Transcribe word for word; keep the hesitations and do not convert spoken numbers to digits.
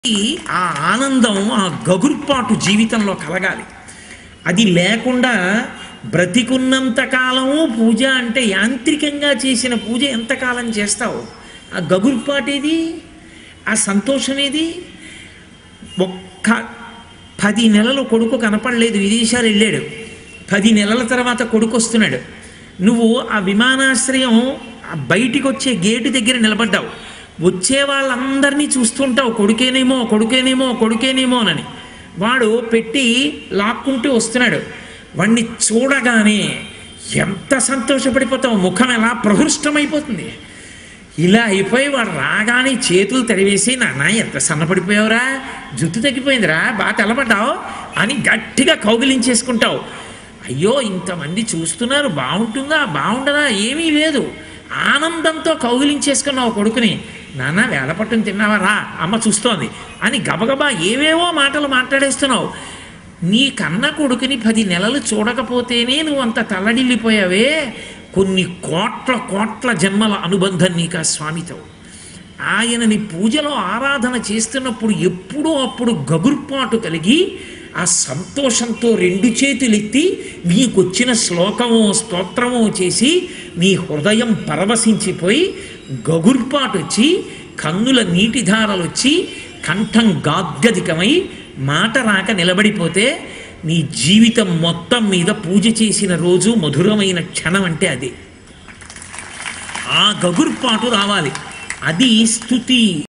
ఆ ఆనందం ఆ గగుర్పాటు జీవితంలో కలగాలి. అది లేకుండా బ్రతికున్నంత కాలము పూజ అంటే యాంత్రికంగా చేసిన పూజ ఎంతకాలం చేస్తావు? ఆ గగుర్పాటేది, ఆ సంతోషం ఏది? ఒక్క పది నెలలు కొడుకు కనపడలేదు, విదేశాలు వెళ్ళాడు. పది నెలల తర్వాత కొడుకు వస్తున్నాడు. నువ్వు ఆ విమానాశ్రయం బయటికి వచ్చే గేటు దగ్గర నిలబడ్డావు. వచ్చే వాళ్ళందరినీ చూస్తుంటావు, కొడుకేనేమో కొడుకేనేమో కొడుకేనేమోనని. వాడు పెట్టి లాక్కుంటూ వస్తున్నాడు. వాడిని చూడగానే ఎంత సంతోషపడిపోతావు, ముఖం ఎలా ప్రహృష్టమైపోతుంది. ఇలా అయిపోయి వాడు రాగానే చేతులు తడివేసి, నాన్న ఎంత సన్నపడిపోయావురా, జుట్టు తగ్గిపోయిందిరా, బాగా తెల్లబడ్డావు అని గట్టిగా కౌగిలించేసుకుంటావు. అయ్యో ఇంతమంది చూస్తున్నారు, బాగుంటుందా బాగుండదా ఏమీ లేదు, ఆనందంతో కౌగిలించేసుకున్నావు కొడుకుని. నాన్న వేళపట్టుని తిన్నావా, రా అమ్మ చూస్తోంది అని గబగబా ఏవేవో మాటలు మాట్లాడేస్తున్నావు. నీ కన్న కొడుకుని పది నెలలు చూడకపోతేనే నువ్వు అంత తల్లడిల్లిపోయావే. కొన్ని కోట్ల కోట్ల జన్మల అనుబంధం నీకు ఆ స్వామితో. ఆయనని పూజలో ఆరాధన చేస్తున్నప్పుడు ఎప్పుడో అప్పుడు గగుర్పాటు కలిగి ఆ సంతోషంతో రెండు చేతులెత్తి నీకొచ్చిన శ్లోకము స్తోత్రము చేసి నీ హృదయం పరవశించిపోయి గగుర్పాటు వచ్చి కన్నుల నీటిధారలు వచ్చి కంఠం గాద్గదికమై మాట రాక నిలబడిపోతే నీ జీవితం మొత్తం మీద పూజ చేసిన రోజు మధురమైన క్షణం అంటే అదే. ఆ గగుర్పాటు రావాలి, అది స్తుతి.